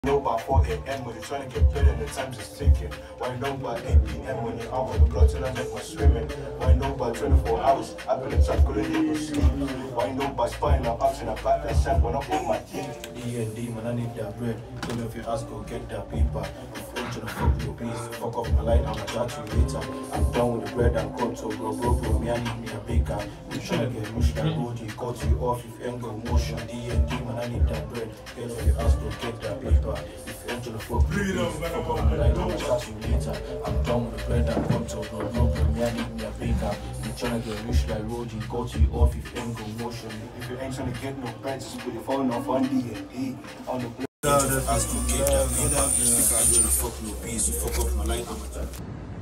Know by 4 a.m. when you're trying to get better and the times is ticking. Why know by 8 p.m. when you're out on the block till I make my swimming. Why know by 24 hours I've been in trap couldn't even sleep. Why know by spying I'm out in the back that sand when I put my team. D&D man, I need that bread. Tell me if you ask, go get that paper. If you're trying to fuck your piece, fuck off my light, I'ma chat to you later. I'm done with the bread and cut, so bro, me I need me a baker. You trying to get rich like Roji, cut you off if you ain't got motion. D&D man, I need that bread. Tell me if you ask, go get that paper. If you're trying to fuck your piece, fuck off my light, I'ma chat to you later. I'm done with the bread and cut, so bro, me I need me a baker. You trying to get rich like Roji, cut you off if you ain't got motion. If you ain't trying to get no bread, just put your phone off on D&D. On the bread. Ask to get that paper. If I'm trying to fuck no piece, you fuck up my life.